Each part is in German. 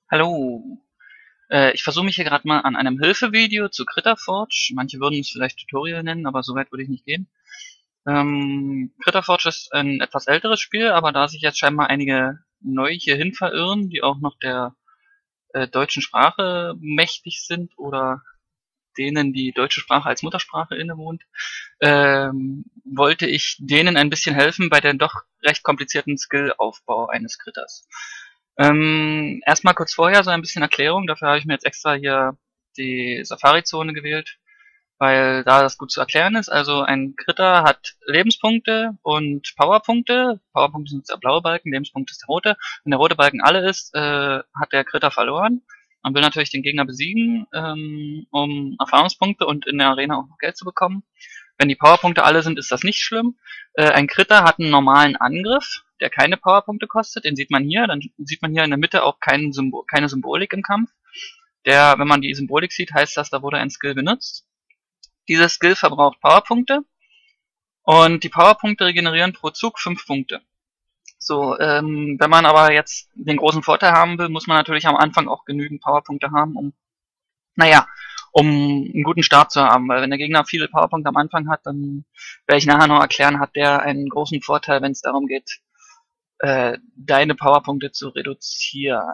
Hallo. Ich versuche mich hier gerade mal an einem Hilfevideo zu Critterforge. Manche würden es vielleicht Tutorial nennen, aber so weit würde ich nicht gehen. Critterforge ist ein etwas älteres Spiel, aber da sich jetzt scheinbar einige neu hierhin verirren, die auch noch der deutschen Sprache mächtig sind oder denen die deutsche Sprache als Muttersprache innewohnt, wollte ich denen ein bisschen helfen bei dem doch recht komplizierten Skillaufbau eines Critters. Erstmal kurz vorher so ein bisschen Erklärung. Dafür habe ich mir jetzt extra hier die Safari-Zone gewählt, weil da das gut zu erklären ist. Also ein Critter hat Lebenspunkte und Powerpunkte. Powerpunkte sind der blaue Balken, Lebenspunkt ist der rote. Wenn der rote Balken alle ist, hat der Critter verloren. Man will natürlich den Gegner besiegen, um Erfahrungspunkte und in der Arena auch noch Geld zu bekommen. Wenn die Powerpunkte alle sind, ist das nicht schlimm. Ein Critter hat einen normalen Angriff, der keine Powerpunkte kostet. Den sieht man hier. Dann sieht man hier in der Mitte auch keine Symbolik im Kampf. Wenn man die Symbolik sieht, heißt das, da wurde ein Skill benutzt. Dieser Skill verbraucht Powerpunkte. Und die Powerpunkte regenerieren pro Zug 5 Punkte. So, wenn man aber jetzt den großen Vorteil haben will, muss man natürlich am Anfang auch genügend Powerpunkte haben, um einen guten Start zu haben. Weil wenn der Gegner viele Powerpunkte am Anfang hat, dann werde ich nachher noch erklären, hat der einen großen Vorteil, wenn es darum geht, deine Powerpunkte zu reduzieren.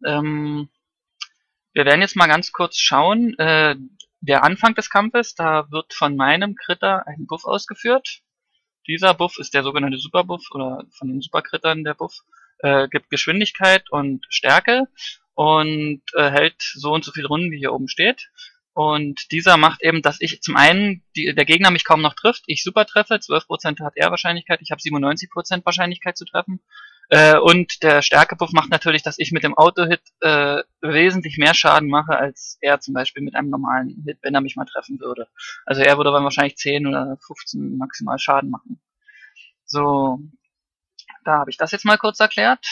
Wir werden jetzt mal ganz kurz schauen. Der Anfang des Kampfes, da wird von meinem Critter ein Buff ausgeführt. Dieser Buff ist der sogenannte Superbuff oder von den Supercrittern der Buff. Gibt Geschwindigkeit und Stärke und hält so und so viele Runden, wie hier oben steht. Und dieser macht eben, dass ich zum einen, der Gegner mich kaum noch trifft, ich super treffe, 12% hat er Wahrscheinlichkeit, ich habe 97% Wahrscheinlichkeit zu treffen. Und der Stärkebuff macht natürlich, dass ich mit dem Auto-Hit wesentlich mehr Schaden mache, als er zum Beispiel mit einem normalen Hit, wenn er mich mal treffen würde. Also er würde dann wahrscheinlich 10 oder 15 maximal Schaden machen. So, da habe ich das jetzt mal kurz erklärt.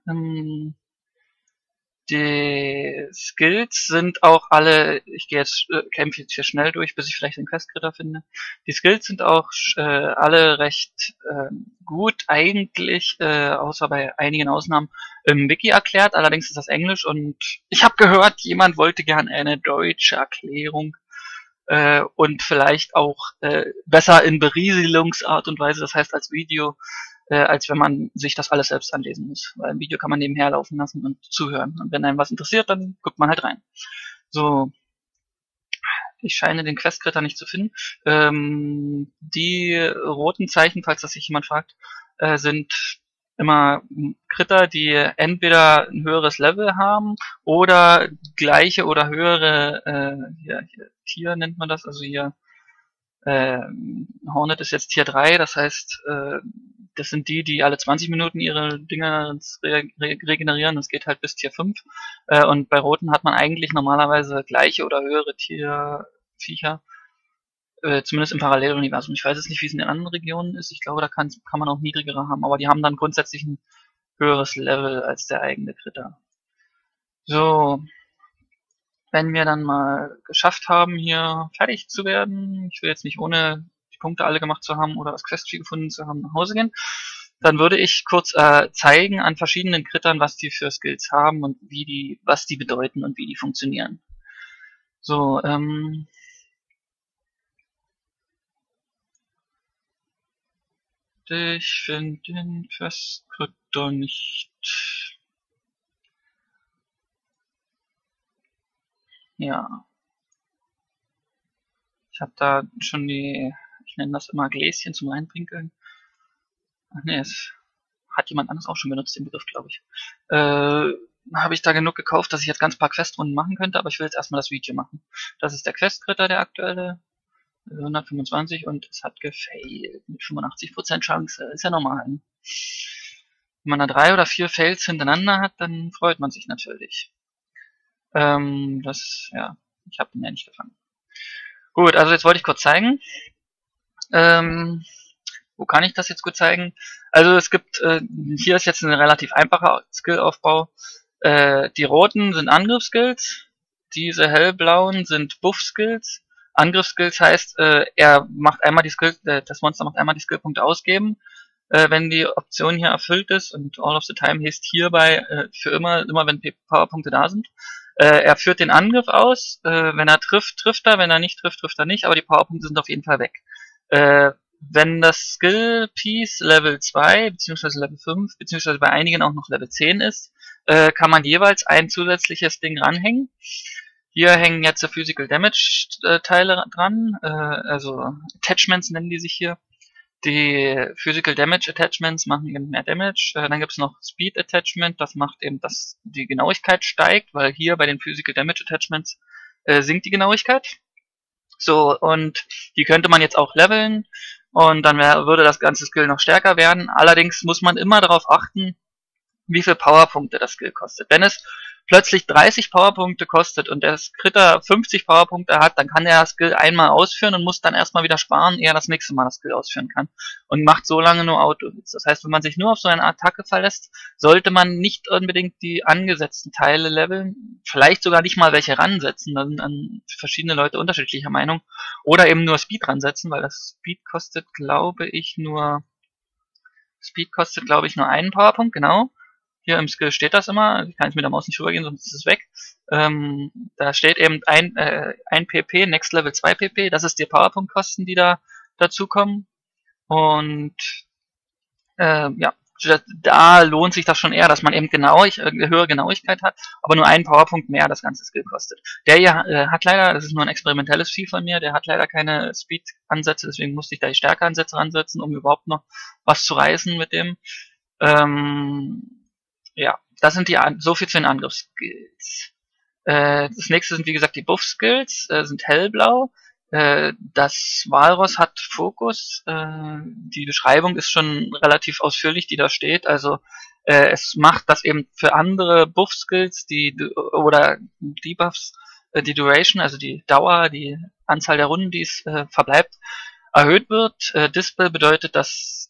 Die Skills sind auch alle, ich gehe jetzt, kämpfe jetzt hier schnell durch, bis ich vielleicht den Questcritter finde. Die Skills sind auch alle recht gut eigentlich, außer bei einigen Ausnahmen, im Wiki erklärt. Allerdings ist das Englisch und ich habe gehört, jemand wollte gern eine deutsche Erklärung und vielleicht auch besser in Berieselungsart und Weise, das heißt als Video, als wenn man sich das alles selbst anlesen muss. Weil ein Video kann man nebenher laufen lassen und zuhören. Und wenn einem was interessiert, dann guckt man halt rein. So, ich scheine den Questcritter nicht zu finden. Die roten Zeichen, falls das sich jemand fragt, sind immer Critter, die entweder ein höheres Level haben oder gleiche oder höhere Tier nennt man das, also hier Hornet ist jetzt Tier 3, das heißt, das sind die alle 20 Minuten ihre Dinger regenerieren. Das geht halt bis Tier 5. Und bei Roten hat man eigentlich normalerweise gleiche oder höhere Tierviecher. Zumindest im Paralleluniversum. Ich weiß jetzt nicht, wie es in den anderen Regionen ist. Ich glaube, da kann man auch niedrigere haben, aber die haben dann grundsätzlich ein höheres Level als der eigene Critter. So, wenn wir dann mal geschafft haben, hier fertig zu werden, ich will jetzt nicht ohne die Punkte alle gemacht zu haben oder das Questtree gefunden zu haben nach Hause gehen, dann würde ich kurz zeigen an verschiedenen Crittern, was die für Skills haben und was die bedeuten und wie die funktionieren. So, ich finde den Questcritter nicht. Ja. Ich habe da schon ich nenne das immer Gläschen zum Reinpinkeln. Ach nee, es hat jemand anderes auch schon benutzt, den Begriff, glaube ich. Habe ich da genug gekauft, dass ich jetzt ganz paar Questronden machen könnte, aber ich will jetzt erstmal das Video machen. Das ist der Questcritter, der aktuelle, 125 und es hat gefailt mit 85% Chance. Ist ja normal. Ne? Wenn man da 3 oder 4 Fails hintereinander hat, dann freut man sich natürlich. Ich habe den ja nicht gefangen. Gut, also jetzt wollte ich kurz zeigen. Wo kann ich das jetzt gut zeigen? Also es gibt, hier ist jetzt ein relativ einfacher Skillaufbau. Die roten sind Angriffsskills, diese hellblauen sind Buff-Skills. Angriffsskills heißt, er macht einmal das Monster macht einmal die Skillpunkte ausgeben. wenn die Option hier erfüllt ist, und all of the time heißt hierbei für immer wenn Powerpunkte da sind. Er führt den Angriff aus, wenn er trifft, trifft er, wenn er nicht trifft, trifft er nicht, aber die Powerpunkte sind auf jeden Fall weg. Wenn das Skill Piece Level 2 beziehungsweise Level 5 beziehungsweise bei einigen auch noch Level 10 ist, kann man jeweils ein zusätzliches Ding ranhängen. Hier hängen jetzt Physical Damage Teile dran, also Attachments nennen die sich hier. Die Physical Damage Attachments machen eben mehr Damage. Dann gibt es noch Speed Attachment, das macht eben, dass die Genauigkeit steigt, weil hier bei den Physical Damage Attachments sinkt die Genauigkeit. So, und die könnte man jetzt auch leveln und dann würde das ganze Skill noch stärker werden. Allerdings muss man immer darauf achten, wie viel Powerpunkte das Skill kostet. Wenn es plötzlich 30 Powerpunkte kostet und der Skritter 50 Powerpunkte hat, dann kann er das Skill einmal ausführen und muss dann erstmal wieder sparen, ehe er das nächste Mal das Skill ausführen kann. Und macht so lange nur Auto-Hits. Das heißt, wenn man sich nur auf so eine Attacke verlässt, sollte man nicht unbedingt die angesetzten Teile leveln, vielleicht sogar nicht mal welche ransetzen, da sind an verschiedene Leute unterschiedlicher Meinung, oder eben nur Speed ransetzen, weil das Speed kostet, glaube ich, nur einen Powerpunkt, genau. Hier im Skill steht das immer, ich kann jetzt mit der Maus nicht rübergehen, sonst ist es weg. Da steht eben ein PP, Next Level 2 PP, das ist die Powerpunkt-Kosten, die da dazukommen. Und ja, da lohnt sich das schon eher, dass man eben höhere Genauigkeit hat, aber nur einen Powerpunkt mehr das ganze Skill kostet. Der hier hat leider, das ist nur ein experimentelles Vieh von mir, der hat leider keine Speed-Ansätze, deswegen musste ich da die Stärke-Ansätze ransetzen, um überhaupt noch was zu reißen mit dem. Ja, das sind so viel zu den Angriffsskills. Das nächste sind wie gesagt die Buff-Skills, sind hellblau. Das Walross hat Fokus. Die Beschreibung ist schon relativ ausführlich, die da steht. Also es macht das eben für andere Buff-Skills, oder Debuffs, die Duration, also die Dauer, die Anzahl der Runden, die es verbleibt, erhöht wird. Dispel bedeutet, dass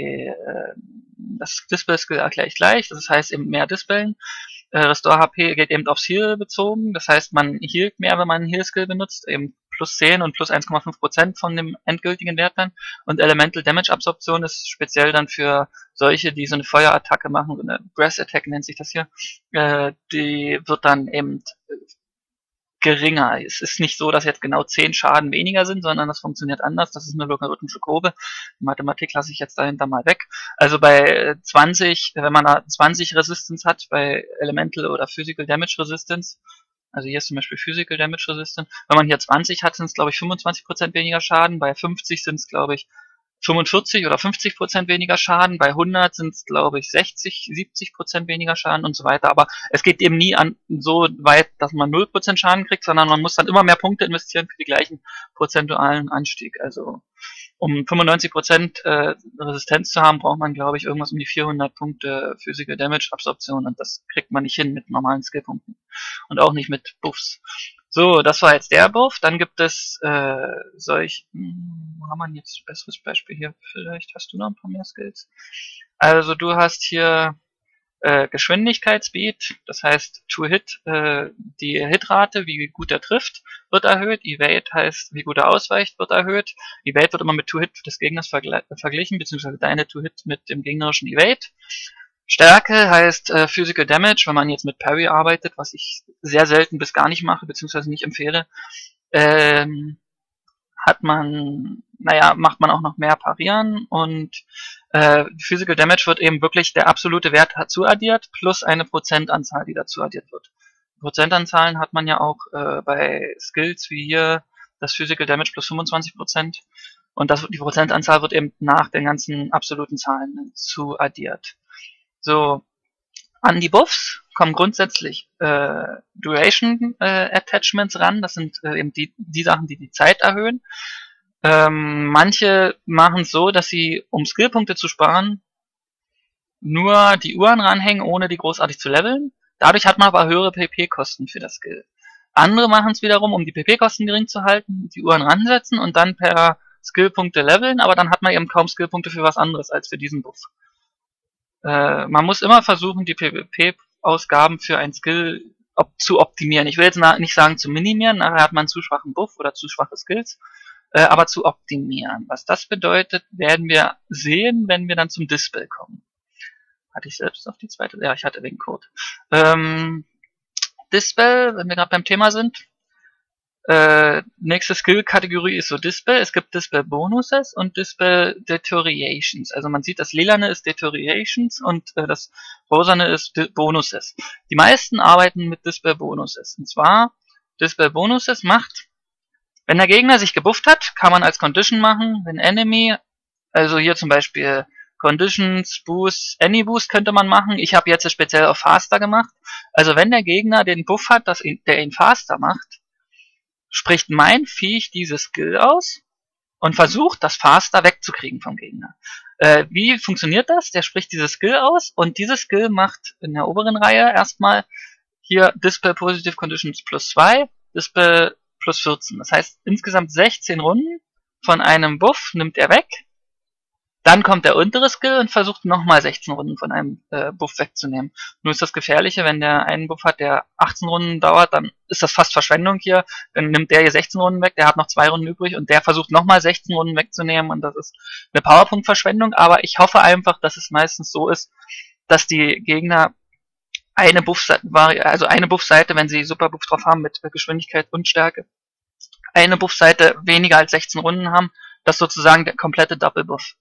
das Dispel-Skill gleich. Das heißt eben mehr Dispeln. Restore HP geht eben aufs Heal bezogen. Das heißt, man healt mehr, wenn man einen Heal-Skill benutzt. Eben plus 10 und plus 1,5% von dem endgültigen Wert dann. Und Elemental Damage Absorption ist speziell dann für solche, die so eine Feuerattacke machen. Eine Breath Attack nennt sich das hier. Die wird dann eben geringer. Es ist nicht so, dass jetzt genau 10 Schaden weniger sind, sondern das funktioniert anders. Das ist eine logarithmische Kurve. Die Mathematik lasse ich jetzt dahinter mal weg. Also bei 20, wenn man da 20 Resistance hat, bei Elemental oder Physical Damage Resistance, also hier ist zum Beispiel Physical Damage Resistance, wenn man hier 20 hat, sind es glaube ich 25% weniger Schaden, bei 50 sind es glaube ich 45 oder 50% weniger Schaden, bei 100 sind es glaube ich 60, 70% weniger Schaden und so weiter, aber es geht eben nie so weit, dass man 0% Schaden kriegt, sondern man muss dann immer mehr Punkte investieren für die gleichen prozentualen Anstieg. Also um 95% Resistenz zu haben, braucht man glaube ich irgendwas um die 400 Punkte Physical Damage Absorption und das kriegt man nicht hin mit normalen Skillpunkten und auch nicht mit Buffs. So, das war jetzt der Buff. Dann gibt es wo haben wir jetzt ein besseres Beispiel hier? Vielleicht hast du noch ein paar mehr Skills. Also du hast hier Geschwindigkeit, Speed, das heißt To-Hit, die Hitrate, wie gut er trifft, wird erhöht. Evade heißt, wie gut er ausweicht, wird erhöht. Evade wird immer mit To-Hit des Gegners verglichen, beziehungsweise deine To-Hit mit dem gegnerischen Evade. Stärke heißt Physical Damage, wenn man jetzt mit Parry arbeitet, was ich sehr selten bis gar nicht mache, beziehungsweise nicht empfehle, macht man auch noch mehr Parieren und Physical Damage wird eben wirklich der absolute Wert dazu addiert, plus eine Prozentanzahl, die dazu addiert wird. Prozentanzahlen hat man ja auch bei Skills wie hier das Physical Damage plus 25% und die Prozentanzahl wird eben nach den ganzen absoluten Zahlen zu addiert. So, an die Buffs kommen grundsätzlich Duration Attachments ran. Das sind eben die Sachen, die die Zeit erhöhen. Manche machen es so, dass sie, um Skillpunkte zu sparen, nur die Uhren ranhängen, ohne die großartig zu leveln. Dadurch hat man aber höhere PP-Kosten für das Skill. Andere machen es wiederum, um die PP-Kosten gering zu halten, die Uhren ransetzen und dann per Skillpunkte leveln, aber dann hat man eben kaum Skillpunkte für was anderes als für diesen Buff. Man muss immer versuchen, die PvP-Ausgaben für ein Skill zu optimieren. Ich will jetzt nicht sagen zu minimieren, nachher hat man zu schwachen Buff oder zu schwache Skills. aber zu optimieren. Was das bedeutet, werden wir sehen, wenn wir dann zum Dispel kommen. Hatte ich selbst auf die zweite? Ja, ich hatte wegen Code. Dispel, wenn wir gerade beim Thema sind. Nächste Skill-Kategorie ist so Dispel. Es gibt Dispel-Bonuses und Dispel-Deteriorations. Also man sieht, das Lilane ist Deteriorations und das Rosane ist Bonuses. Die meisten arbeiten mit Dispel-Bonuses. Und zwar, Dispel-Bonuses macht, wenn der Gegner sich gebufft hat, kann man als Condition machen, wenn Enemy, also hier zum Beispiel Conditions, Boost, Any Boost könnte man machen. Ich habe jetzt speziell auf Faster gemacht. Also wenn der Gegner den Buff hat, der ihn Faster macht, spricht mein Viech diese Skill aus und versucht, das Faster wegzukriegen vom Gegner. Wie funktioniert das? Der spricht diese Skill aus und diese Skill macht in der oberen Reihe erstmal hier Dispel Positive Conditions plus 2, Dispel plus 14. Das heißt, insgesamt 16 Runden von einem Buff nimmt er weg. Dann kommt der untere Skill und versucht nochmal 16 Runden von einem Buff wegzunehmen. Nur ist das Gefährliche, wenn der einen Buff hat, der 18 Runden dauert, dann ist das fast Verschwendung hier. Dann nimmt der hier 16 Runden weg, der hat noch 2 Runden übrig und der versucht nochmal 16 Runden wegzunehmen und das ist eine Powerpunkt-Verschwendung. Aber ich hoffe einfach, dass es meistens so ist, dass die Gegner eine Buffseite, wenn sie super Buff drauf haben mit Geschwindigkeit und Stärke, eine Buffseite weniger als 16 Runden haben, das ist sozusagen der komplette Double Buff,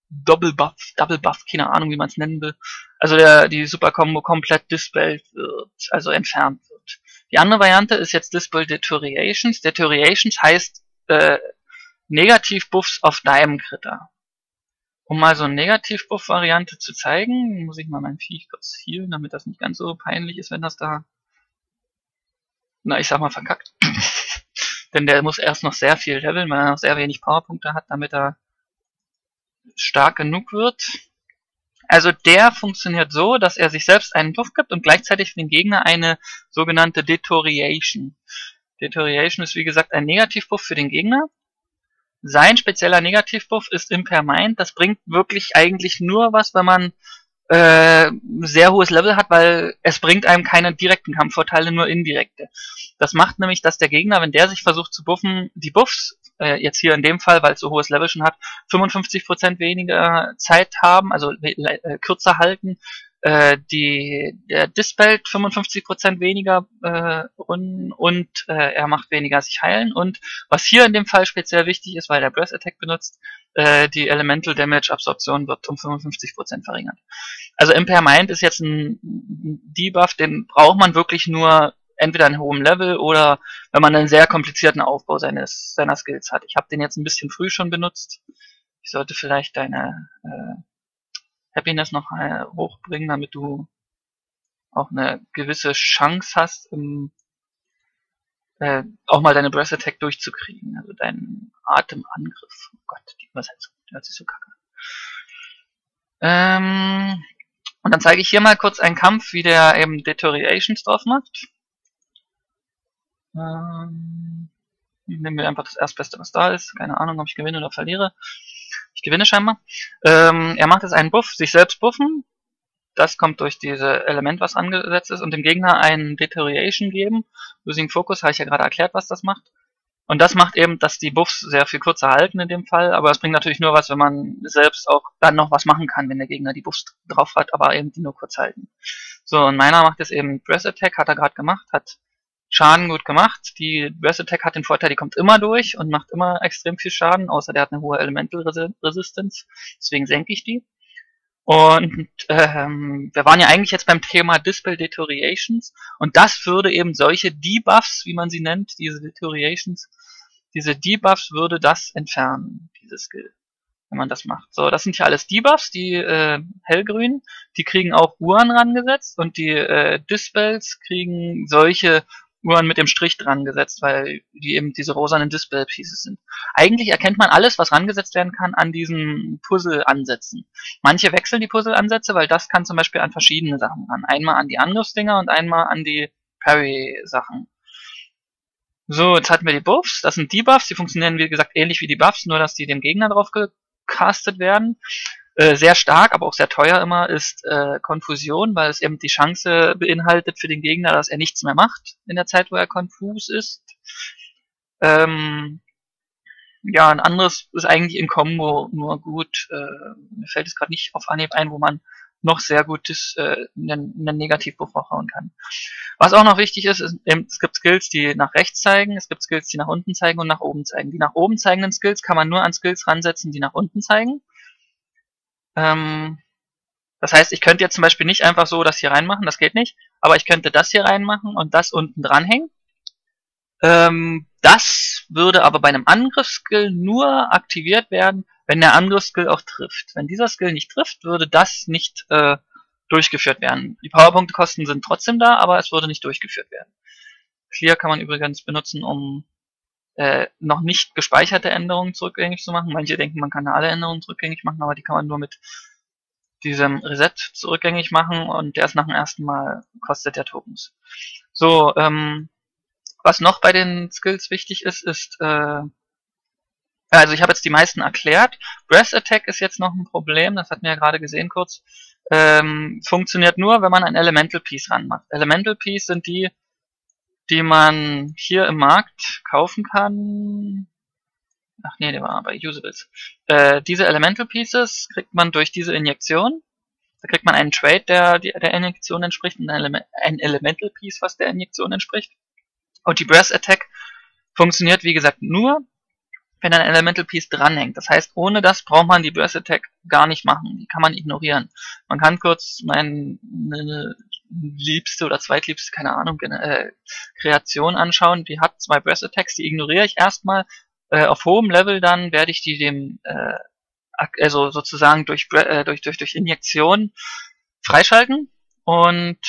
keine Ahnung, wie man es nennen will. Also die Super-Combo komplett dispelled wird, also entfernt wird. Die andere Variante ist jetzt Dispel Deteriorations. Deteriorations heißt Negativ-Buffs auf deinem Critter. Um mal so eine Negativ-Buff-Variante zu zeigen, muss ich mal mein Viech kurz healen, damit das nicht ganz so peinlich ist, wenn das da, ich sag mal, verkackt. Denn der muss erst noch sehr viel leveln, weil er noch sehr wenig Powerpunkte hat, damit er stark genug wird. Also der funktioniert so, dass er sich selbst einen Buff gibt und gleichzeitig für den Gegner eine sogenannte Deterioration. Deterioration ist wie gesagt ein Negativbuff für den Gegner. Sein spezieller Negativbuff ist Impermind. Das bringt wirklich eigentlich nur was, wenn man sehr hohes Level hat, weil es bringt einem keine direkten Kampfvorteile, nur indirekte. Das macht nämlich, dass der Gegner, wenn der sich versucht zu buffen, die Buffs, jetzt hier in dem Fall, weil es so hohes Level schon hat, 55% weniger Zeit haben, also kürzer halten. Der dispelt 55% weniger Runden und er macht weniger sich heilen. Und was hier in dem Fall speziell wichtig ist, weil der Breath Attack benutzt, die Elemental Damage Absorption wird um 55% verringert. Also Impermind ist jetzt ein Debuff, den braucht man wirklich nur entweder in hohem Level oder wenn man einen sehr komplizierten Aufbau seiner Skills hat. Ich habe den jetzt ein bisschen früh schon benutzt. Ich sollte vielleicht deine Happiness noch hochbringen, damit du auch eine gewisse Chance hast, auch mal deine Breath Attack durchzukriegen, also deinen Atemangriff. Oh Gott, die Übersetzung, die hört sich so kacke an. Und dann zeige ich hier mal kurz einen Kampf, wie der eben Deteriorations drauf macht. Nehmen wir einfach das Erstbeste, was da ist. Keine Ahnung, ob ich gewinne oder verliere. Ich gewinne scheinbar. Er macht jetzt einen Buff, sich selbst buffen. Das kommt durch dieses Element, was angesetzt ist, und dem Gegner einen Deterioration geben. Losing Focus, habe ich ja gerade erklärt, was das macht. Und das macht eben, dass die Buffs sehr viel kürzer halten in dem Fall, aber es bringt natürlich nur was, wenn man selbst auch dann noch was machen kann, wenn der Gegner die Buffs drauf hat, aber eben die nur kurz halten. So, und meiner macht jetzt eben Breath Attack, hat er gerade gemacht, hat Schaden gut gemacht. Die Breath Attack hat den Vorteil, die kommt immer durch und macht immer extrem viel Schaden, außer der hat eine hohe Elemental Resistance, deswegen senke ich die. Und wir waren ja eigentlich jetzt beim Thema Dispel Deteriorations und das würde eben solche Debuffs, wie man sie nennt, diese Deteriorations, diese Debuffs würde das entfernen, diese Skill, wenn man das macht. So, das sind ja alles Debuffs, die hellgrün, die kriegen auch Uhren rangesetzt und die Dispels kriegen solche Uhren mit dem Strich dran gesetzt, weil die eben diese rosanen Dispel-Pieces sind. Eigentlich erkennt man alles, was rangesetzt werden kann, an diesen Puzzle-Ansätzen. Manche wechseln die Puzzle-Ansätze, weil das kann zum Beispiel an verschiedene Sachen ran. Einmal an die Angriffsdinger und einmal an die Parry-Sachen. So, jetzt hatten wir die Buffs. Das sind Debuffs, die funktionieren wie gesagt ähnlich wie die Buffs, nur dass die dem Gegner drauf gecastet werden. Sehr stark, aber auch sehr teuer immer ist Konfusion, weil es eben die Chance beinhaltet für den Gegner, dass er nichts mehr macht in der Zeit, wo er konfus ist. Ja, ein anderes ist eigentlich in Combo nur gut. Mir fällt es gerade nicht auf Anhieb ein, wo man noch sehr gut einen Negativbuff raushauen kann. Was auch noch wichtig ist, es gibt Skills, die nach rechts zeigen, es gibt Skills, die nach unten zeigen und nach oben zeigen. Die nach oben zeigenden Skills kann man nur an Skills ransetzen, die nach unten zeigen. Das heißt, ich könnte jetzt zum Beispiel nicht einfach so das hier reinmachen, das geht nicht, aber ich könnte das hier reinmachen und das unten dranhängen. Das würde aber bei einem Angriffsskill nur aktiviert werden, wenn der Angriffsskill auch trifft. Wenn dieser Skill nicht trifft, würde das nicht durchgeführt werden. Die Powerpunktekosten sind trotzdem da, aber es würde nicht durchgeführt werden. Clear kann man übrigens benutzen, um noch nicht gespeicherte Änderungen zurückgängig zu machen. Manche denken, man kann da alle Änderungen zurückgängig machen, aber die kann man nur mit diesem Reset zurückgängig machen und erst nach dem ersten Mal kostet der Tokens. So, was noch bei den Skills wichtig ist, also ich habe jetzt die meisten erklärt. Breath Attack ist jetzt noch ein Problem, das hatten wir ja gerade gesehen kurz. Funktioniert nur, wenn man ein Elemental Piece ranmacht. Elemental Piece sind die man hier im Markt kaufen kann. Ach nee, der war bei Usables. Diese Elemental Pieces kriegt man durch diese Injektion. Da kriegt man einen Trade, der Injektion entspricht, und ein Elemental Piece, was der Injektion entspricht. Und die Breath Attack funktioniert, wie gesagt, nur, wenn ein Elemental Piece dranhängt. Das heißt, ohne das braucht man die Burst Attack gar nicht machen. Die kann man ignorieren. Man kann kurz meine liebste oder zweitliebste, keine Ahnung, Kreation anschauen. Die hat 2 Burst Attacks, die ignoriere ich erstmal. Auf hohem Level dann werde ich die dem, also sozusagen durch Injektion freischalten. Und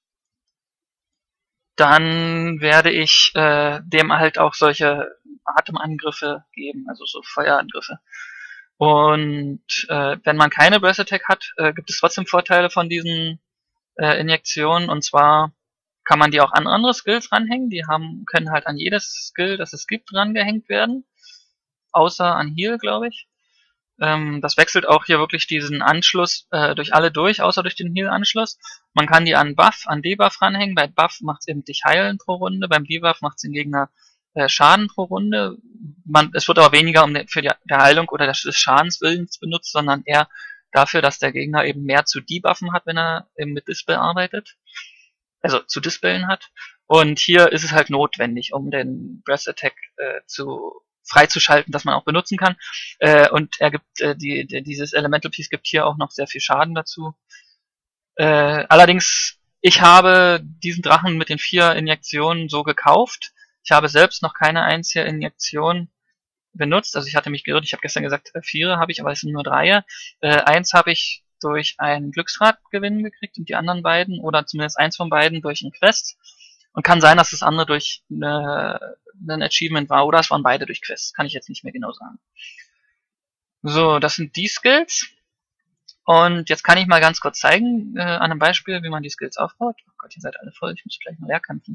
dann werde ich dem halt auch solche Atemangriffe geben, also so Feuerangriffe. Und wenn man keine Burst Attack hat, gibt es trotzdem Vorteile von diesen Injektionen. Und zwar kann man die auch an andere Skills ranhängen. Die können halt an jedes Skill, das es gibt, rangehängt werden. Außer an Heal, glaube ich. Das wechselt auch hier wirklich diesen Anschluss durch alle durch, außer durch den Heal-Anschluss. Man kann die an Buff, an Debuff ranhängen. Bei Buff macht es eben dich heilen pro Runde, beim Debuff macht es den Gegner Schaden pro Runde. Es wird aber weniger für der Heilung oder des Schadens willens benutzt, sondern eher dafür, dass der Gegner eben mehr zu debuffen hat, wenn er eben mit Dispel arbeitet. Also zu Dispellen hat. Und hier ist es halt notwendig, um den Breath Attack freizuschalten, dass man auch benutzen kann. Und er gibt dieses Elemental Piece gibt hier auch noch sehr viel Schaden dazu. Allerdings, ich habe diesen Drachen mit den 4 Injektionen so gekauft. Ich habe selbst noch keine einzige Injektion benutzt. Also ich hatte mich geirrt, ich habe gestern gesagt 4 habe ich, aber es sind nur 3. 1 habe ich durch einen Glücksradgewinn gekriegt und die anderen beiden, oder zumindest eins von beiden, durch einen Quest. Und kann sein, dass das andere durch ein Achievement war, oder es waren beide durch Quests. Kann ich jetzt nicht mehr genau sagen. So, das sind die Skills. Und jetzt kann ich mal ganz kurz zeigen, an einem Beispiel, wie man die Skills aufbaut. Oh Gott, ihr seid alle voll, ich muss gleich mal leer kämpfen.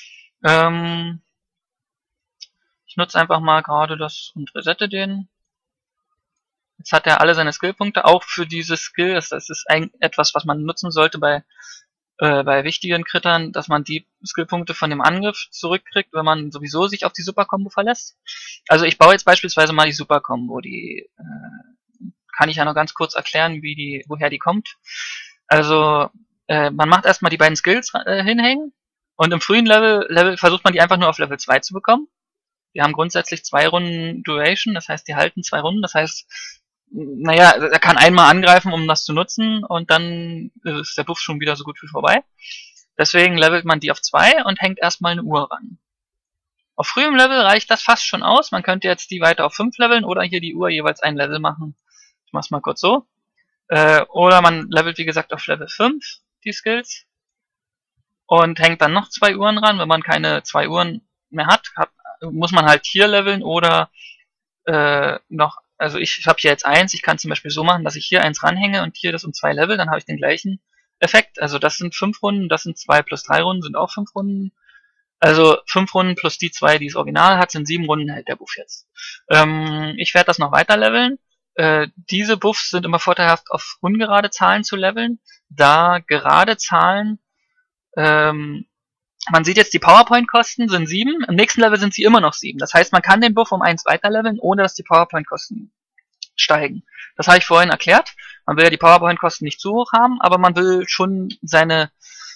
Ich nutze einfach mal gerade das und resette den. Jetzt hat er alle seine Skillpunkte, auch für dieses Skill. Das ist etwas, was man nutzen sollte bei wichtigen Crittern, dass man die Skillpunkte von dem Angriff zurückkriegt, wenn man sowieso sich auf die Super-Combo verlässt. Also ich baue jetzt beispielsweise mal die Super-Combo. Die kann ich ja noch ganz kurz erklären, woher die kommt. Also man macht erstmal die beiden Skills hinhängen und im frühen Level versucht man die einfach nur auf Level 2 zu bekommen. Die haben grundsätzlich 2 Runden Duration, das heißt, die halten 2 Runden, das heißt, naja, er kann einmal angreifen, um das zu nutzen, und dann ist der Buff schon wieder so gut wie vorbei. Deswegen levelt man die auf 2 und hängt erstmal eine Uhr ran. Auf frühem Level reicht das fast schon aus. Man könnte jetzt die weiter auf 5 leveln oder hier die Uhr jeweils ein Level machen. Ich mach's mal kurz so. Oder man levelt, wie gesagt, auf Level 5 die Skills und hängt dann noch 2 Uhren ran. Wenn man keine 2 Uhren mehr hat, muss man halt hier leveln oder noch. Also ich habe hier jetzt 1, ich kann zum Beispiel so machen, dass ich hier 1 ranhänge und hier das um 2 level, dann habe ich den gleichen Effekt. Also das sind 5 Runden, das sind 2 plus 3 Runden, sind auch 5 Runden. Also 5 Runden plus die 2, die es original hat, sind 7 Runden, hält der Buff jetzt. Ich werde das noch weiter leveln. Diese Buffs sind immer vorteilhaft auf ungerade Zahlen zu leveln, da gerade Zahlen Man sieht jetzt, die PowerPoint-Kosten sind 7, im nächsten Level sind sie immer noch 7. Das heißt, man kann den Buff um 1 weiterleveln, ohne dass die PowerPoint-Kosten steigen. Das habe ich vorhin erklärt. Man will ja die PowerPoint-Kosten nicht zu hoch haben, aber man will schon seine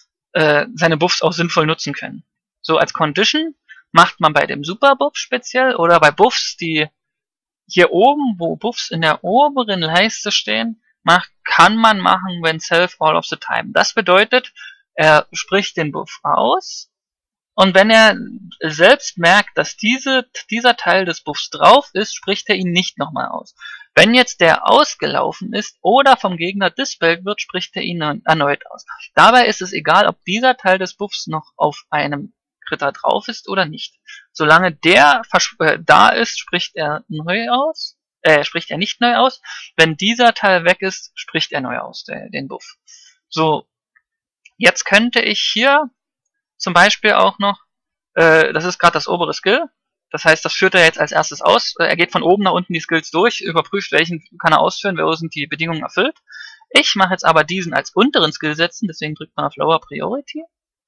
Buffs auch sinnvoll nutzen können. So als Condition macht man bei dem Super-Buff speziell oder bei Buffs, die hier oben, wo Buffs in der oberen Leiste stehen, kann man machen, when self all of the time. Das bedeutet, er spricht den Buff aus und wenn er selbst merkt, dass dieser Teil des Buffs drauf ist, spricht er ihn nicht nochmal aus. Wenn jetzt der ausgelaufen ist oder vom Gegner dispelled wird, spricht er ihn erneut aus. Dabei ist es egal, ob dieser Teil des Buffs noch auf einem Kritter drauf ist oder nicht. Solange der da ist, spricht er spricht er nicht neu aus. Wenn dieser Teil weg ist, spricht er neu aus, den Buff. So, jetzt könnte ich hier zum Beispiel auch noch, das ist gerade das obere Skill, das heißt, das führt er jetzt als erstes aus. Er geht von oben nach unten die Skills durch, überprüft, welchen kann er ausführen, wo sind die Bedingungen erfüllt. Ich mache jetzt aber diesen als unteren Skill setzen, deswegen drückt man auf Lower Priority.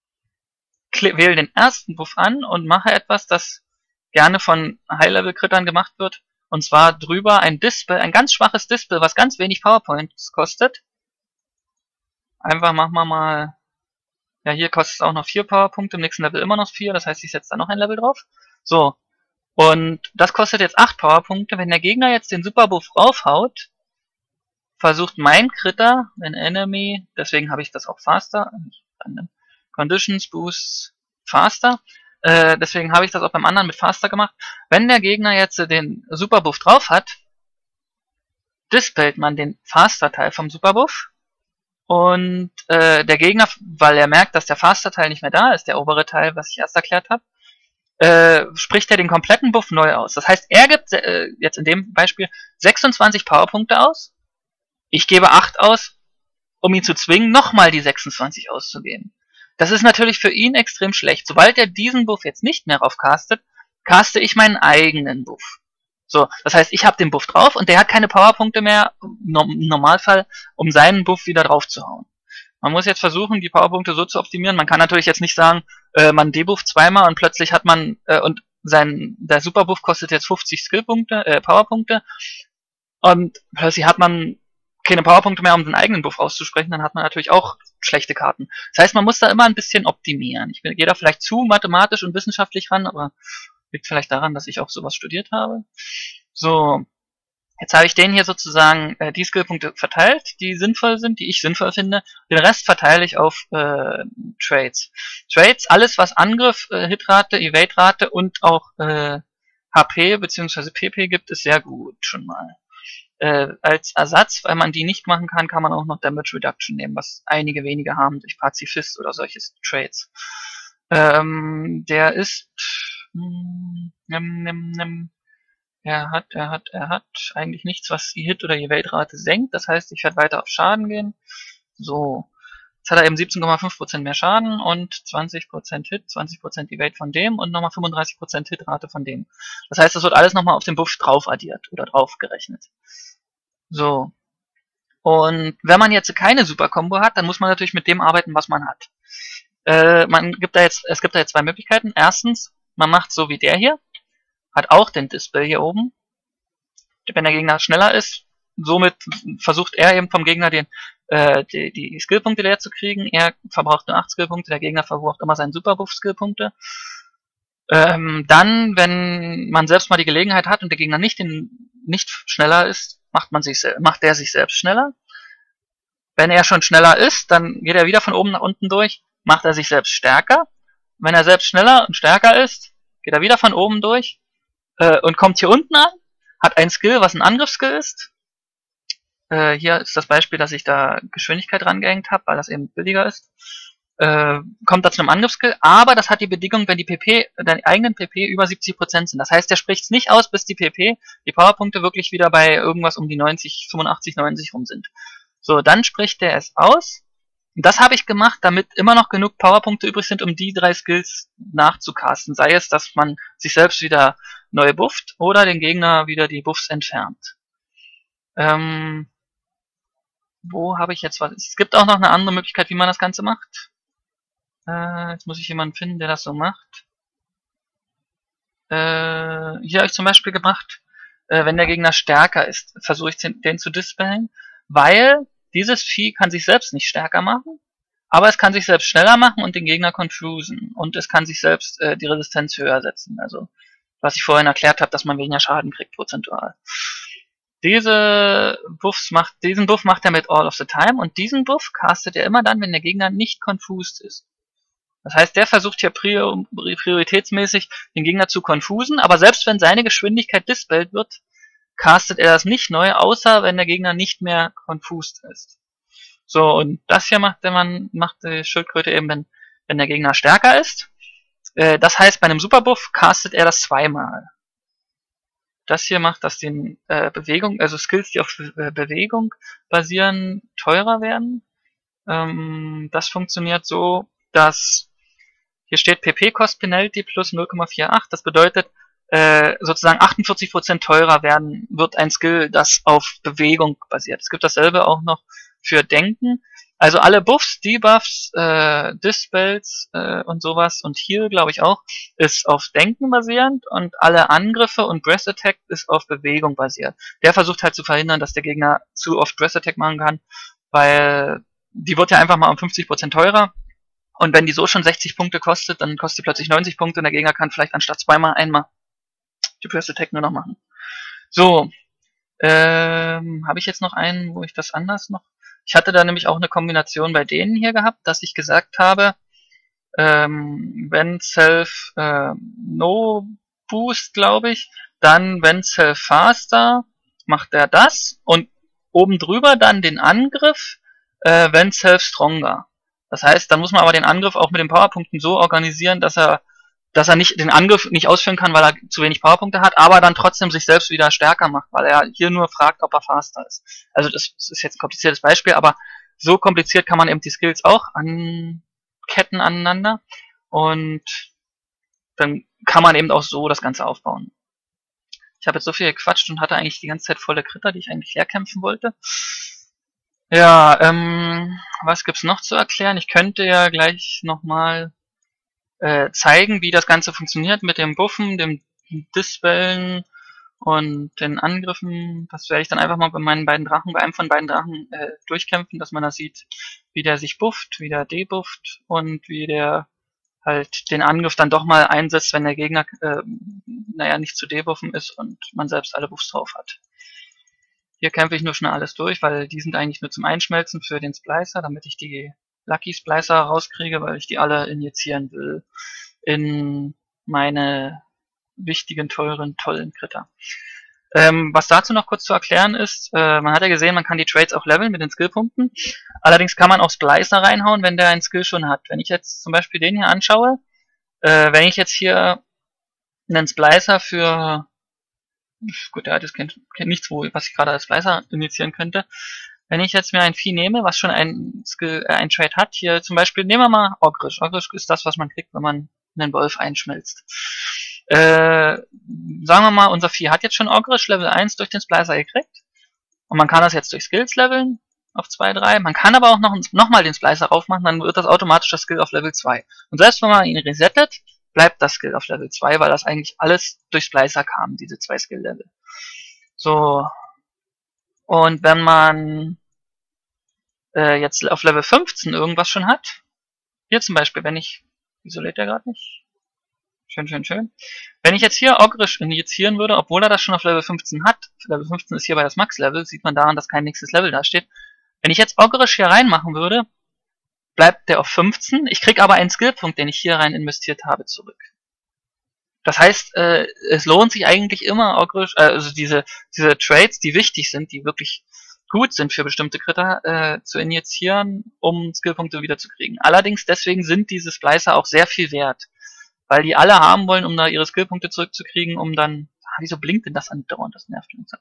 Wähle den ersten Buff an und mache etwas, das gerne von High-Level-Crittern gemacht wird. Und zwar drüber ein ganz schwaches Dispel, was ganz wenig PowerPoints kostet. Einfach machen wir mal, ja, hier kostet es auch noch 4 Powerpunkte, im nächsten Level immer noch 4, das heißt, ich setze da noch ein Level drauf. So, und das kostet jetzt 8 Powerpunkte. Wenn der Gegner jetzt den Super-Buff raufhaut, versucht mein Critter, ein Enemy, deswegen habe ich das auch faster, Conditions Boost Faster. Deswegen habe ich das auch beim anderen mit Faster gemacht. Wenn der Gegner jetzt den Superbuff drauf hat, dispellt man den Faster-Teil vom Superbuff. Und der Gegner, weil er merkt, dass der Faster-Teil nicht mehr da ist, der obere Teil, was ich erst erklärt habe, spricht er den kompletten Buff neu aus. Das heißt, er gibt jetzt in dem Beispiel 26 Powerpunkte aus. Ich gebe 8 aus, um ihn zu zwingen, nochmal die 26 auszugeben. Das ist natürlich für ihn extrem schlecht. Sobald er diesen Buff jetzt nicht mehr raufcastet, caste ich meinen eigenen Buff. So, das heißt, ich habe den Buff drauf und der hat keine Powerpunkte mehr, im Normalfall, um seinen Buff wieder drauf zu hauen. Man muss jetzt versuchen, die Powerpunkte so zu optimieren. Man kann natürlich jetzt nicht sagen, man debufft zweimal und plötzlich hat man, der Superbuff kostet jetzt 50 Powerpunkte und plötzlich hat man keine Powerpunkte mehr, um den eigenen Buff auszusprechen, dann hat man natürlich auch schlechte Karten. Das heißt, man muss da immer ein bisschen optimieren. Ich gehe da vielleicht zu mathematisch und wissenschaftlich ran, aber liegt vielleicht daran, dass ich auch sowas studiert habe. So, jetzt habe ich denen hier sozusagen die Skillpunkte verteilt, die sinnvoll sind, die ich sinnvoll finde. Den Rest verteile ich auf Trades. Trades, alles was Angriff, Hitrate, Evade-Rate und auch HP bzw. PP gibt, ist sehr gut schon mal. Als Ersatz, weil man die nicht machen kann, kann man auch noch Damage Reduction nehmen, was einige wenige haben durch Pazifist oder solche Trades. Der ist er hat eigentlich nichts, was die Hit- oder die Weltrate senkt. Das heißt, ich werde weiter auf Schaden gehen. So. Jetzt hat er eben 17,5% mehr Schaden und 20% Hit, 20% Evade von dem und nochmal 35% Hitrate von dem. Das heißt, das wird alles nochmal auf den Buff drauf addiert oder drauf gerechnet. So. Und wenn man jetzt keine Super-Kombo hat, dann muss man natürlich mit dem arbeiten, was man hat. Es gibt da jetzt zwei Möglichkeiten. Erstens, man macht so wie der hier, hat auch den Dispel hier oben. Wenn der Gegner schneller ist, somit versucht er eben vom Gegner die Skillpunkte leer zu kriegen. Er verbraucht nur 8 Skillpunkte, der Gegner verbraucht immer seinen Superbuff-Skillpunkte. Dann, wenn man selbst mal die Gelegenheit hat und der Gegner nicht schneller ist, macht der sich selbst schneller. Wenn er schon schneller ist, dann geht er wieder von oben nach unten durch, macht er sich selbst stärker. Wenn er selbst schneller und stärker ist, geht er wieder von oben durch und kommt hier unten an, hat ein Skill, was ein Angriffsskill ist. Hier ist das Beispiel, dass ich da Geschwindigkeit rangehängt habe, weil das eben billiger ist. Kommt da zu einem Angriffsskill, aber das hat die Bedingung, wenn deine eigenen PP über 70% sind. Das heißt, der spricht es nicht aus, bis die Powerpunkte wirklich wieder bei irgendwas um die 90, 85, 90 rum sind. So, dann spricht der es aus. Und das habe ich gemacht, damit immer noch genug Powerpunkte übrig sind, um die 3 Skills nachzucasten. Sei es, dass man sich selbst wieder neu bufft oder den Gegner wieder die Buffs entfernt. Wo habe ich jetzt was? Es gibt auch noch eine andere Möglichkeit, wie man das Ganze macht. Jetzt muss ich jemanden finden, der das so macht. Hier habe ich zum Beispiel gemacht, wenn der Gegner stärker ist, versuche ich den zu dispellen, weil dieses Vieh kann sich selbst nicht stärker machen, aber es kann sich selbst schneller machen und den Gegner confusen. Und es kann sich selbst die Resistenz höher setzen. Also, was ich vorhin erklärt habe, dass man weniger Schaden kriegt prozentual. Diesen Buff macht er mit All of the Time und diesen Buff castet er immer dann, wenn der Gegner nicht confused ist. Das heißt, der versucht hier prioritätsmäßig den Gegner zu confusen, aber selbst wenn seine Geschwindigkeit dispelled wird, castet er das nicht neu, außer wenn der Gegner nicht mehr confused ist. So, und das hier macht die Schildkröte eben, wenn der Gegner stärker ist. Das heißt, bei einem Superbuff castet er das zweimal. Das hier macht, dass den also Skills, die auf Bewegung basieren, teurer werden. Das funktioniert so, dass hier steht PP Cost Penalty plus 0,48. Das bedeutet, sozusagen 48% teurer wird ein Skill, das auf Bewegung basiert. Es gibt dasselbe auch noch für Denken. Also alle Buffs, Debuffs, Dispels und sowas und Heal, glaube ich auch, ist auf Denken basierend und alle Angriffe und Breath Attack ist auf Bewegung basiert. Der versucht halt zu verhindern, dass der Gegner zu oft Breath Attack machen kann, weil die wird ja einfach mal um 50% teurer. Und wenn die so schon 60 Punkte kostet, dann kostet die plötzlich 90 Punkte und der Gegner kann vielleicht anstatt zweimal einmal die Breath Attack nur noch machen. So, habe ich jetzt noch einen, wo ich das anders noch... Ich hatte da nämlich auch eine Kombination bei denen hier gehabt, dass ich gesagt habe, wenn Self No Boost, glaube ich, dann wenn Self Faster, macht er das und oben drüber dann den Angriff, wenn Self Stronger. Das heißt, dann muss man aber den Angriff auch mit den Powerpunkten so organisieren, dass er nicht den Angriff nicht ausführen kann, weil er zu wenig Powerpunkte hat, aber dann trotzdem sich selbst wieder stärker macht, weil er hier nur fragt, ob er faster ist. Also das ist jetzt ein kompliziertes Beispiel, aber so kompliziert kann man eben die Skills auch anketten aneinander und dann kann man eben auch so das Ganze aufbauen. Ich habe jetzt so viel gequatscht und hatte eigentlich die ganze Zeit volle Kritter, die ich eigentlich leer kämpfen wollte. Ja, was gibt's noch zu erklären? Ich könnte ja gleich nochmal zeigen, wie das Ganze funktioniert mit dem Buffen, dem Dispellen und den Angriffen. Das werde ich dann einfach mal bei einem von beiden Drachen durchkämpfen, dass man da sieht, wie der sich bufft, wie der debufft und wie der halt den Angriff dann doch mal einsetzt, wenn der Gegner nicht zu debuffen ist und man selbst alle Buffs drauf hat. Hier kämpfe ich nur schnell alles durch, weil die sind eigentlich nur zum Einschmelzen für den Splicer, damit ich die Lucky Splicer rauskriege, weil ich die alle injizieren will in meine wichtigen, teuren, tollen Kritter. Was dazu noch kurz zu erklären ist, man hat ja gesehen, man kann die Trades auch leveln mit den Skillpunkten. Allerdings kann man auch Splicer reinhauen, wenn der einen Skill schon hat. Wenn ich jetzt zum Beispiel den hier anschaue, wenn ich jetzt hier einen Splicer für gut, der hat kennt nichts, was ich gerade als Splicer initiieren könnte. Wenn ich jetzt mir ein Vieh nehme, was schon ein Trade hat, hier zum Beispiel, nehmen wir mal Ogrish. Ogrish ist das, was man kriegt, wenn man einen Wolf einschmilzt. Sagen wir mal, unser Vieh hat jetzt schon Ogrish Level 1 durch den Splicer gekriegt. Und man kann das jetzt durch Skills leveln auf 2, 3. Man kann aber auch noch mal den Splicer raufmachen, dann wird das automatisch das Skill auf Level 2. Und selbst wenn man ihn resettet, bleibt das Skill auf Level 2, weil das eigentlich alles durch Splicer kam, diese 2 Skill-Level. So. Und wenn man jetzt auf Level 15 irgendwas schon hat, hier zum Beispiel, wieso lädt der gerade nicht? Schön, schön, schön. Wenn ich jetzt hier Ogrish injizieren würde, obwohl er das schon auf Level 15 hat, Level 15 ist hierbei das Max-Level, sieht man daran, dass kein nächstes Level da steht. Wenn ich jetzt Ogrish hier reinmachen würde, bleibt der auf 15. Ich krieg aber einen Skillpunkt, den ich hier rein investiert habe, zurück. Das heißt, es lohnt sich eigentlich immer, Ogrish, also diese Trades, die wichtig sind, die wirklich gut sind für bestimmte Kritter, zu injizieren, um Skillpunkte wiederzukriegen. Allerdings deswegen sind diese Splicer auch sehr viel wert, weil die alle haben wollen, um da ihre Skillpunkte zurückzukriegen, um dann, wieso blinkt denn das andauernd, das nervt langsam,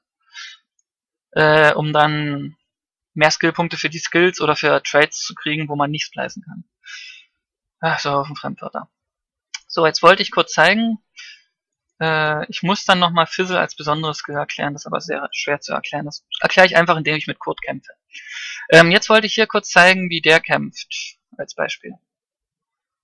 um dann mehr Skillpunkte für die Skills oder für Trades zu kriegen, wo man nicht splicen kann. Ach, so auf den Fremdwörter. So, jetzt wollte ich kurz zeigen, ich muss dann nochmal Fizzle als besonderes Skill erklären, das ist aber sehr schwer zu erklären. Das erkläre ich einfach, indem ich mit Kurt kämpfe. Jetzt wollte ich hier kurz zeigen, wie der kämpft, als Beispiel.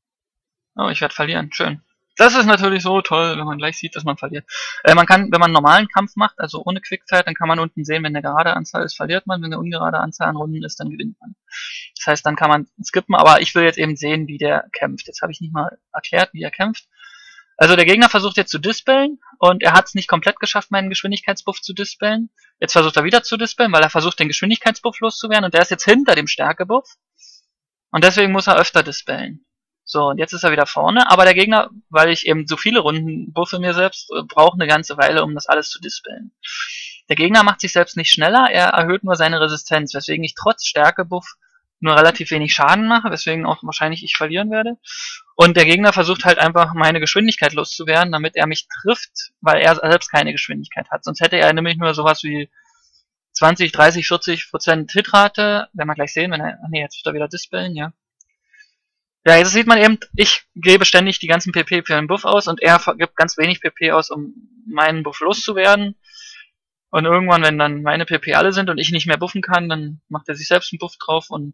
Oh, ich werde verlieren. Schön. Das ist natürlich so toll, wenn man gleich sieht, dass man verliert. Man kann, wenn man einen normalen Kampf macht, also ohne Quickzeit, dann kann man unten sehen, wenn eine gerade Anzahl ist, verliert man. Wenn eine ungerade Anzahl an Runden ist, dann gewinnt man. Das heißt, dann kann man skippen, aber ich will jetzt eben sehen, wie der kämpft. Jetzt habe ich nicht mal erklärt, wie er kämpft. Also der Gegner versucht jetzt zu dispellen und er hat es nicht komplett geschafft, meinen Geschwindigkeitsbuff zu dispellen. Jetzt versucht er wieder zu dispellen, weil er versucht, den Geschwindigkeitsbuff loszuwerden und der ist jetzt hinter dem Stärkebuff. Und deswegen muss er öfter dispellen. So, und jetzt ist er wieder vorne, aber der Gegner, weil ich eben so viele Runden buffe mir selbst, braucht eine ganze Weile, um das alles zu dispellen. Der Gegner macht sich selbst nicht schneller, er erhöht nur seine Resistenz, weswegen ich trotz Stärkebuff nur relativ wenig Schaden mache, weswegen auch wahrscheinlich ich verlieren werde. Und der Gegner versucht halt einfach meine Geschwindigkeit loszuwerden, damit er mich trifft, weil er selbst keine Geschwindigkeit hat. Sonst hätte er nämlich nur sowas wie 20, 30, 40% Hitrate. Werden wir gleich sehen, wenn er, nee, jetzt wird er wieder dispellen, ja. Ja, jetzt sieht man eben, ich gebe ständig die ganzen PP für einen Buff aus und er gibt ganz wenig PP aus, um meinen Buff loszuwerden. Und irgendwann, wenn dann meine PP alle sind und ich nicht mehr buffen kann, dann macht er sich selbst einen Buff drauf und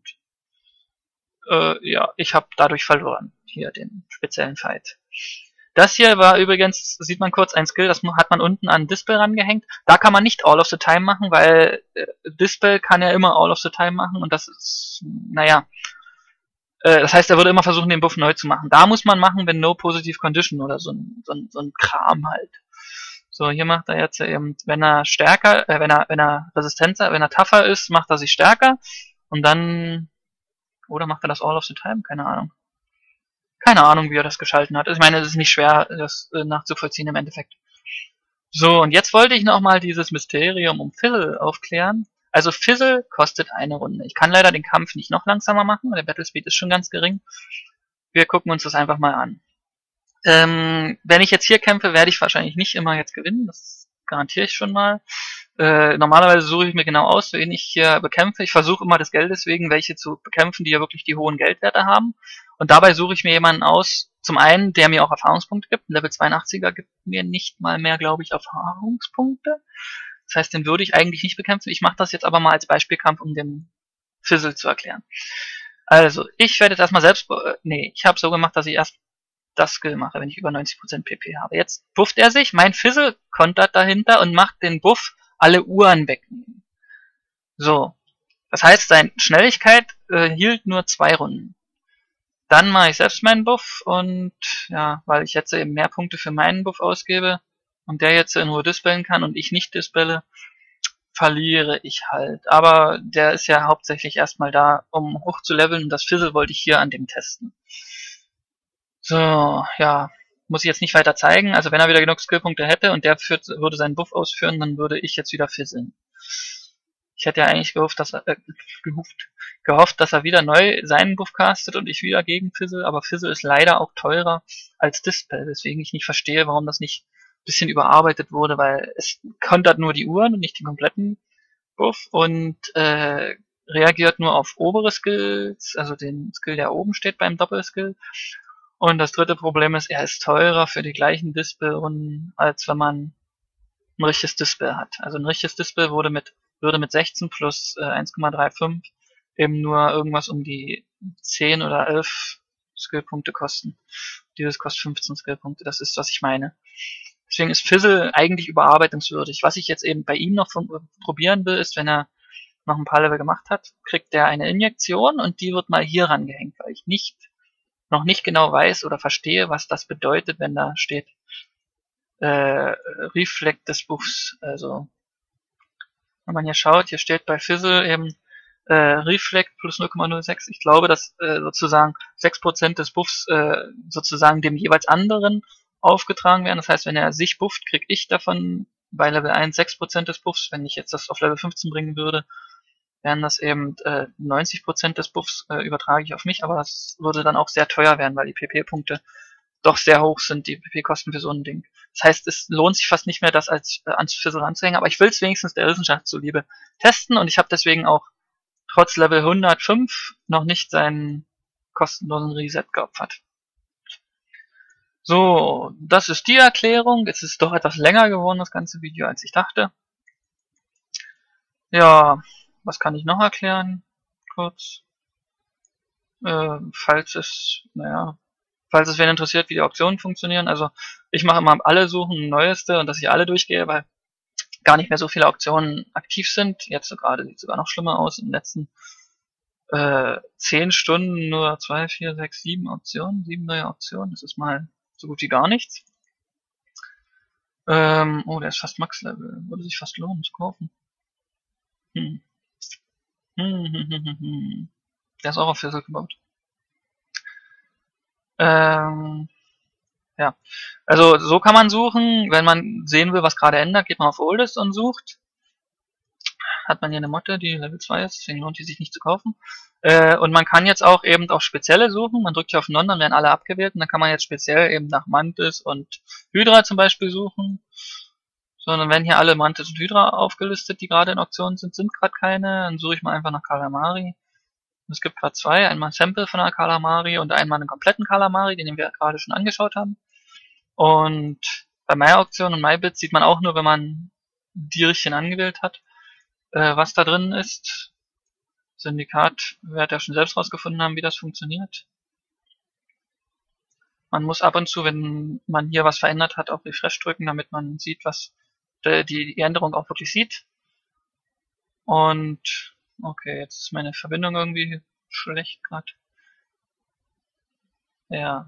ja, ich habe dadurch verloren. Hier den speziellen Fight. Das hier war übrigens, sieht man kurz, ein Skill, das hat man unten an Dispel rangehängt. Da kann man nicht All of the Time machen, weil Dispel kann ja immer All of the Time machen und das ist, naja, das heißt, er würde immer versuchen, den Buff neu zu machen. Da muss man machen, wenn No Positive Condition oder so ein Kram halt. So, hier macht er jetzt eben, wenn er stärker, wenn er resistenter, wenn er tougher ist, macht er sich stärker und dann, oder macht er das All of the Time? Keine Ahnung. Keine Ahnung, wie er das geschalten hat. Ich meine, es ist nicht schwer, das nachzuvollziehen im Endeffekt. So, und jetzt wollte ich nochmal dieses Mysterium um Fizzle aufklären. Also Fizzle kostet eine Runde. Ich kann leider den Kampf nicht noch langsamer machen, weil der Battlespeed ist schon ganz gering. Wir gucken uns das einfach mal an. Wenn ich jetzt hier kämpfe, werde ich wahrscheinlich nicht immer jetzt gewinnen. Das garantiere ich schon mal. Normalerweise suche ich mir genau aus, wen ich hier bekämpfe. Ich versuche immer des Geldes wegen welche zu bekämpfen, die ja wirklich die hohen Geldwerte haben. Und dabei suche ich mir jemanden aus, zum einen, der mir auch Erfahrungspunkte gibt. Ein Level 82er gibt mir nicht mal mehr, glaube ich, Erfahrungspunkte. Das heißt, den würde ich eigentlich nicht bekämpfen. Ich mache das jetzt aber mal als Beispielkampf, um den Fizzle zu erklären. Also, ich werde jetzt erstmal selbst, ich habe so gemacht, dass ich erst das Skill mache, wenn ich über 90% PP habe. Jetzt bufft er sich, mein Fizzle kontert dahinter und macht den Buff alle Uhren wegnehmen. So. Das heißt, seine Schnelligkeit hielt nur 2 Runden. Dann mache ich selbst meinen Buff und ja, weil ich jetzt eben mehr Punkte für meinen Buff ausgebe und der jetzt in Ruhe dispellen kann und ich nicht dispelle, verliere ich halt. Aber der ist ja hauptsächlich erstmal da, um hoch zu leveln und das Fizzle wollte ich hier an dem testen. So, ja, muss ich jetzt nicht weiter zeigen. Also wenn er wieder genug Skillpunkte hätte und der würde seinen Buff ausführen, dann würde ich jetzt wieder fizzeln. Ich hätte ja eigentlich gehofft, dass er wieder neu seinen Buff castet und ich wieder gegen Fizzle, aber Fizzle ist leider auch teurer als Dispel, weswegen ich nicht verstehe, warum das nicht ein bisschen überarbeitet wurde, weil es kontert nur die Uhren und nicht den kompletten Buff und reagiert nur auf obere Skills, also den Skill, der oben steht beim Doppelskill. Und das dritte Problem ist, er ist teurer für die gleichen Dispel-Runden, als wenn man ein richtiges Dispel hat. Also ein richtiges Dispel würde mit 16 plus 1,35 eben nur irgendwas um die 10 oder 11 Skillpunkte kosten. Dieses kostet 15 Skillpunkte, das ist, was ich meine. Deswegen ist Fizzle eigentlich überarbeitungswürdig. Was ich jetzt eben bei ihm noch probieren will, ist, wenn er noch ein paar Level gemacht hat, kriegt er eine Injektion und die wird mal hier rangehängt, weil ich noch nicht genau weiß oder verstehe, was das bedeutet, wenn da steht Reflect des Buffs. Also wenn man hier schaut, hier steht bei Fizzle eben Reflect plus 0,06. Ich glaube, dass sozusagen 6% des Buffs sozusagen dem jeweils anderen aufgetragen werden. Das heißt, wenn er sich bufft, kriege ich davon bei Level 1 6% des Buffs. Wenn ich jetzt das auf Level 15 bringen würde, wären das eben 90% des Buffs übertrage ich auf mich, aber das würde dann auch sehr teuer werden, weil die PP-Punkte doch sehr hoch sind, die PP-Kosten für so ein Ding. Das heißt, es lohnt sich fast nicht mehr, das als ans Fizzle anzuhängen, aber ich will es wenigstens der Wissenschaft zuliebe testen und ich habe deswegen auch trotz Level 105 noch nicht seinen kostenlosen Reset geopfert. So, das ist die Erklärung. Es ist doch etwas länger geworden, das ganze Video, als ich dachte. Ja, was kann ich noch erklären? Kurz. Falls es, naja, falls es wen interessiert, wie die Auktionen funktionieren. Also ich mache immer alle Suchen, neueste und dass ich alle durchgehe, weil gar nicht mehr so viele Auktionen aktiv sind. Jetzt so gerade sieht es sogar noch schlimmer aus. In den letzten 10 Stunden nur 2, 4, 6, 7 Auktionen, 7 neue Auktionen. Das ist mal so gut wie gar nichts. Oh, der ist fast Max-Level. Würde sich fast lohnen zu kaufen. Hm. Der ist auch auf Fizzle gebaut. Ja. Also so kann man suchen. Wenn man sehen will, was gerade ändert, geht man auf Oldest und sucht. Hat man hier eine Motte, die Level 2 ist, deswegen lohnt die sich nicht zu kaufen. Und man kann jetzt auch eben auf spezielle suchen. Man drückt hier auf Non, dann werden alle abgewählt und dann kann man jetzt speziell eben nach Mantis und Hydra zum Beispiel suchen. So, dann werden hier alle Mantis und Hydra aufgelistet, die gerade in Auktionen sind gerade keine. Dann suche ich mal einfach nach Kalamari. Es gibt gerade zwei, einmal ein Sample von einer Kalamari und einmal einen kompletten Kalamari, den wir gerade schon angeschaut haben. Und bei MyAuktion und MyBit sieht man auch nur, wenn man die richtigen angewählt hat, was da drin ist. Syndikat wird ja schon selbst rausgefunden haben, wie das funktioniert. Man muss ab und zu, wenn man hier was verändert hat, auch Refresh drücken, damit man sieht, was die Änderung auch wirklich sieht. Und okay, jetzt ist meine Verbindung irgendwie schlecht gerade. Ja.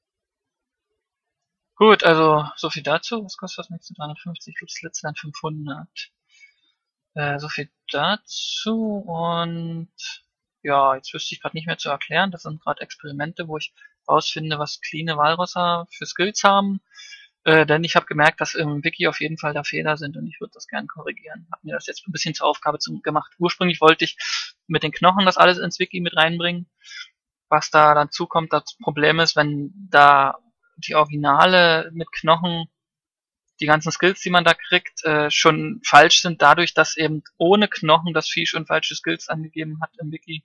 Gut, also so viel dazu. Was kostet das nächste? 350, das letzte dann 500. So viel dazu. Und ja, jetzt wüsste ich gerade nicht mehr zu erklären. Das sind gerade Experimente, wo ich rausfinde, was cleane Walrosser für Skills haben. Denn ich habe gemerkt, dass im Wiki auf jeden Fall da Fehler sind und ich würde das gern korrigieren. Hab mir das jetzt ein bisschen zur Aufgabe gemacht. Ursprünglich wollte ich mit den Knochen das alles ins Wiki mit reinbringen. Was da dazu kommt, das Problem ist, wenn da die Originale mit Knochen, die ganzen Skills, die man da kriegt, schon falsch sind, dadurch, dass eben ohne Knochen das Vieh schon falsche Skills angegeben hat im Wiki.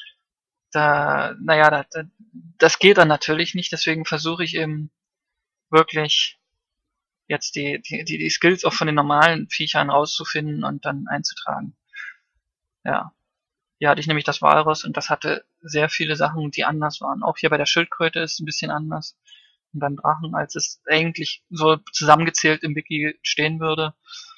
Das geht dann natürlich nicht, deswegen versuche ich eben wirklich jetzt die Skills auch von den normalen Viechern rauszufinden und dann einzutragen. Ja. Hier hatte ich nämlich das Walross und das hatte sehr viele Sachen, die anders waren. Auch hier bei der Schildkröte ist es ein bisschen anders. Und beim Drachen, als es eigentlich so zusammengezählt im Wiki stehen würde.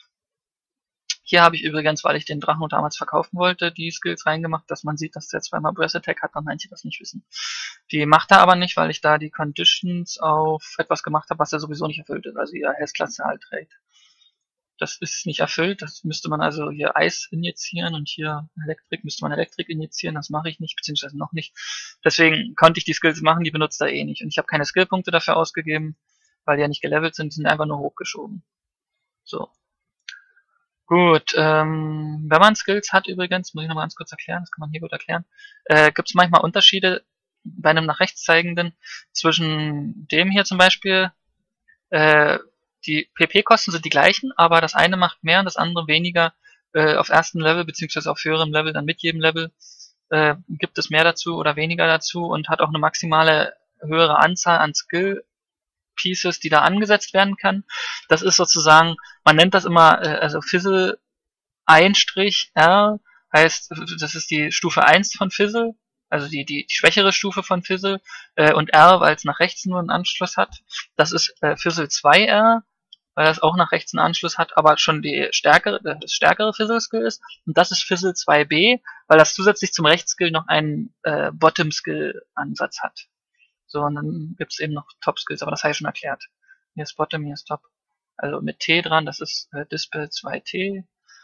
Hier habe ich übrigens, weil ich den Drachen damals verkaufen wollte, die Skills reingemacht, dass man sieht, dass der zweimal Breath Attack hat, und manche das nicht wissen. Die macht er aber nicht, weil ich da die Conditions auf etwas gemacht habe, was er sowieso nicht erfüllt ist, also ihr S-Klasse halt trägt. Das ist nicht erfüllt, das müsste man also hier Eis injizieren und hier Elektrik, müsste man Elektrik injizieren, das mache ich nicht, beziehungsweise noch nicht. Deswegen konnte ich die Skills machen, die benutzt er eh nicht. Und ich habe keine Skillpunkte dafür ausgegeben, weil die ja nicht gelevelt sind, die sind einfach nur hochgeschoben. So. Gut, wenn man Skills hat übrigens, muss ich nochmal ganz kurz erklären, das kann man hier gut erklären, gibt es manchmal Unterschiede bei einem nach rechts zeigenden zwischen dem hier zum Beispiel, die PP-Kosten sind die gleichen, aber das eine macht mehr und das andere weniger auf erstem Level, beziehungsweise auf höherem Level, dann mit jedem Level gibt es mehr dazu oder weniger dazu und hat auch eine maximale höhere Anzahl an Skill-Pieces, die da angesetzt werden kann. Das ist sozusagen, man nennt das immer, also Fizzle 1-R heißt, das ist die Stufe 1 von Fizzle, also die schwächere Stufe von Fizzle, und R, weil es nach rechts nur einen Anschluss hat. Das ist Fizzle 2R, weil das auch nach rechts einen Anschluss hat, aber schon das stärkere Fizzle-Skill ist. Und das ist Fizzle 2B, weil das zusätzlich zum Rechts-Skill noch einen Bottom-Skill-Ansatz hat. So, und dann gibt's eben noch Top-Skills, aber das habe ich schon erklärt. Hier ist Bottom, hier ist Top. Also mit T dran, das ist Dispel 2T.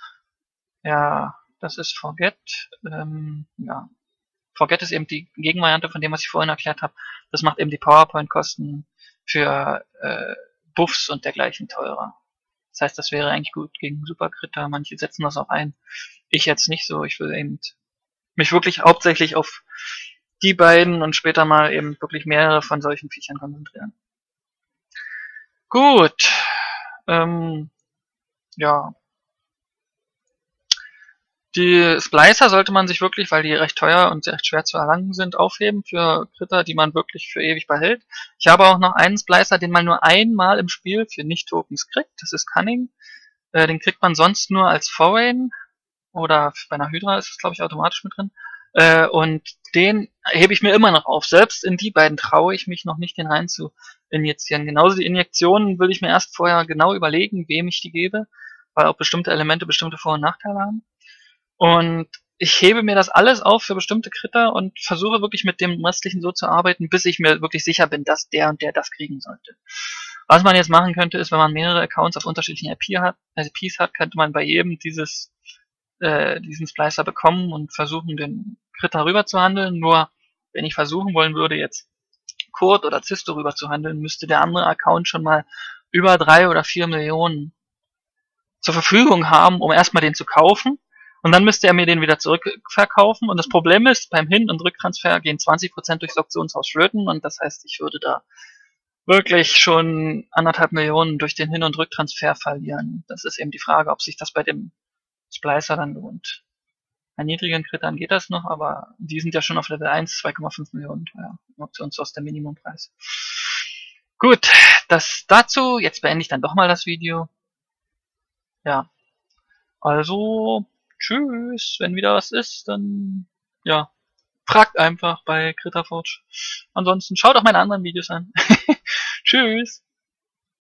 Ja, das ist Forget. Ja. Forget ist eben die Gegenvariante von dem, was ich vorhin erklärt habe. Das macht eben die PowerPoint-Kosten für Buffs und dergleichen teurer. Das heißt, das wäre eigentlich gut gegen Superkritter. Manche setzen das auch ein. Ich jetzt nicht so. Ich will eben mich wirklich hauptsächlich auf die beiden und später mal eben wirklich mehrere von solchen Viechern konzentrieren. Gut. Ja. Die Splicer sollte man sich wirklich, weil die recht teuer und recht schwer zu erlangen sind, aufheben für Kritter, die man wirklich für ewig behält. Ich habe auch noch einen Splicer, den man nur einmal im Spiel für Nicht-Tokens kriegt. Das ist Cunning. Den kriegt man sonst nur als Foreign oder bei einer Hydra ist es, glaube ich, automatisch mit drin. Und den hebe ich mir immer noch auf. Selbst in die beiden traue ich mich noch nicht, den rein zu injizieren. Genauso die Injektionen will ich mir erst vorher genau überlegen, wem ich die gebe, weil auch bestimmte Elemente bestimmte Vor- und Nachteile haben. Und ich hebe mir das alles auf für bestimmte Kritter und versuche wirklich mit dem Restlichen so zu arbeiten, bis ich mir wirklich sicher bin, dass der und der das kriegen sollte. Was man jetzt machen könnte, ist, wenn man mehrere Accounts auf unterschiedlichen IPs hat, könnte man bei jedem diesen Splicer bekommen und versuchen, den Kritter rüber zu handeln. Nur, wenn ich versuchen wollen würde, jetzt Kurt oder Zisto rüber zu handeln, müsste der andere Account schon mal über 3 oder 4 Millionen zur Verfügung haben, um erstmal den zu kaufen. Und dann müsste er mir den wieder zurückverkaufen. Und das Problem ist, beim Hin- und Rücktransfer gehen 20% durchs Auktionshaus flöten. Und das heißt, ich würde da wirklich schon 1,5 Millionen durch den Hin- und Rücktransfer verlieren. Das ist eben die Frage, ob sich das bei dem Splicer dann lohnt. Bei niedrigen Krittern geht das noch, aber die sind ja schon auf Level 1, 2,5 Millionen teuer. Im Auktionshaus der Minimumpreis. Gut, das dazu. Jetzt beende ich dann doch mal das Video. Ja, also, tschüss. Wenn wieder was ist, dann, ja, fragt einfach bei Critterforge. Ansonsten schaut auch meine anderen Videos an. Tschüss.